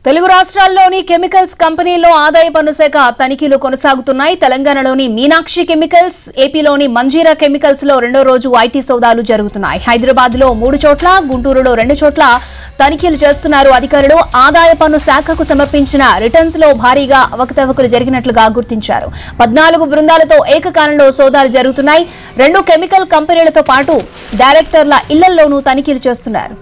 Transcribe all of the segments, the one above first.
తెలుగు రాష్ట్రాల్లోని కెమికల్స్ కంపెనీల్లో ఆదాయ పన్ను శాఖ తనిఖీలు కొనసాగుతున్నాయి. తెలంగాణలోని మీనాక్షి కెమికల్స్, ఏపీలోని మంజీరా కెమికల్స్ లో రెండో రోజు ఐటీ సోదాలు జరుగుతున్నాయి. హైదరాబాద్ లో 3 చోట్ల, గుంటూరులో 2 చోట్ల తనిఖీలు చేస్తున్నారు అధికారులు. ఆదాయ పన్ను శాఖకు సమర్పించిన రిటర్న్స్ లో భారీగా అవకతవకలు జరిగినట్లుగా గుర్తించారు. 14 బృందాలతో ఏకకాలంలో సోదాలు జరుగుతున్నాయి. 2 కెమికల్ కంపెనీలతో పాటు డైరెక్టర్ల ఇళ్లలోనూ తనిఖీలు చేస్తున్నారు.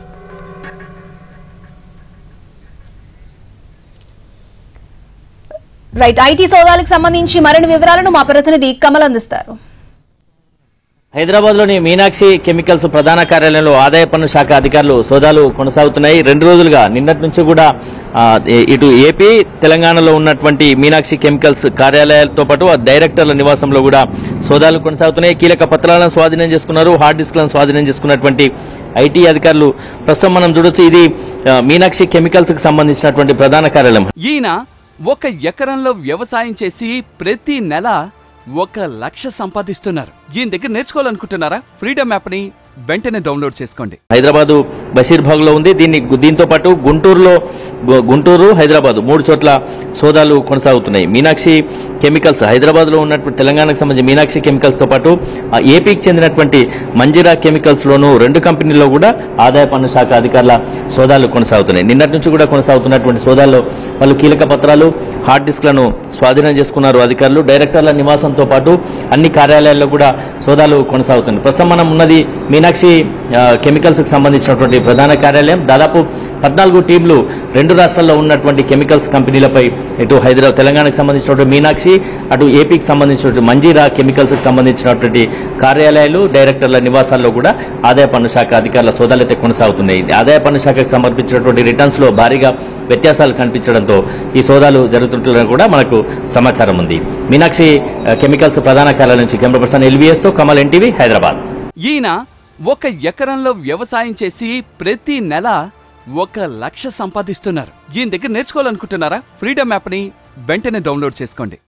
రైట్, ఐటీ సోదాలకు సంబంధించి మరిన్ని వివరాలను మా ప్రతినిధి కమల్ అందిస్తారు. హైదరాబాద్ లోని మీనాక్షి కెమికల్స్ ప్రధాన కార్యాలయంలో ఆదాయ పన్ను శాఖ అధికారులు సోదాలు కొనసాగుతున్నాయి. 2 రోజులుగా నిన్నటి నుంచి కూడా ఇటు ఏపీ, తెలంగాణలో ఉన్నటువంటి మీనాక్షి కెమికల్స్ కార్యాలయాలతో పాటు డైరెక్టర్ల నివాసంలో కూడా సోదాలు కొనసాగుతున్నాయి. కీలక పత్రాలను స్వాధీనం చేసుకున్నారు. హార్డ్ డిస్క్లను స్వాధీనం చేసుకున్నటువంటి ఐటీ అధికారులు ప్రస్తుతం మనం చూడొచ్చు. ఇది మీనాక్షి కెమికల్స్ కి సంబంధించినటువంటి ప్రధాన కార్యాలయం. ఈయన 1 ఎకరంలో వ్యవసాయం చేసి ప్రతి నెల 1 లక్ష సంపాదిస్తున్నారు. ఈయన దగ్గర నేర్చుకోవాలనుకుంటున్నారా? ఫ్రీడమ్ యాప్ ని వెంటనే డౌన్లోడ్ చేసుకోండి. హైదరాబాద్ బషీర్బాగ్ లో ఉంది. దీంతో పాటు గుంటూరు, హైదరాబాద్ 3 చోట్ల సోదాలు కొనసాగుతున్నాయి. మీనాక్షి కెమికల్స్ హైదరాబాద్ లో ఉన్నటువంటి తెలంగాణకు సంబంధించి మీనాక్షి కెమికల్స్ తో పాటు ఏపీకి చెందినటువంటి మంజీరా కెమికల్స్ లోను 2 కంపెనీల్లో కూడా ఆదాయ పన్ను శాఖ అధికారుల సోదాలు కొనసాగుతున్నాయి. నిన్నటి నుంచి కూడా కొనసాగుతున్నటువంటి సోదాల్లో వాళ్ళు కీలక పత్రాలు, హార్డ్ డిస్క్లను స్వాధీనం చేసుకున్నారు అధికారులు. డైరెక్టర్ల నివాసంతో పాటు అన్ని కార్యాలయాల్లో కూడా సోదాలు కొనసాగుతున్నాయి. ప్రస్తుతం మనం ఉన్నది మీనాక్షి కెమికల్స్ కి సంబంధించినటువంటి ప్రధాన కార్యాలయం. దాదాపు 14 టీంలు 2 రాష్ట్రాల్లో ఉన్నటువంటి కెమికల్స్ కంపెనీలపై, ఇటు తెలంగాణకు సంబంధించినటువంటి మీనాక్షి, అటు ఏపీకి సంబంధించినటువంటి మంజీరా కెమికల్స్ కి సంబంధించినటువంటి కార్యాలయాలు, డైరెక్టర్ల నివాసాల్లో కూడా ఆదాయ పన్ను శాఖ అధికారుల సోదాలు అయితే కొనసాగుతున్నాయి. ఆదాయ పన్ను శాఖకు సమర్పించినటువంటి రిటర్న్స్ లో భారీగా వ్యత్యాసాలు కనిపించడంతో ఈ సోదాలు జరుగుతుంటారని కూడా మనకు సమాచారం ఉంది. మీనాక్షి కెమికల్స్ ప్రధాన కార్యాలయం నుంచి కెమెరా పర్సన్ ఎల్వీఎస్ తో కమల్, ఎన్టీవీ, హైదరాబాద్. ఈయన 1 ఎకరంలో వ్యవసాయం చేసి ప్రతి నెల 1 లక్ష సంపాదిస్తున్నారు. ఈయన దగ్గర నేర్చుకోవాలనుకుంటున్నారా? ఫ్రీడమ్ యాప్ ని వెంటనే డౌన్లోడ్ చేసుకోండి.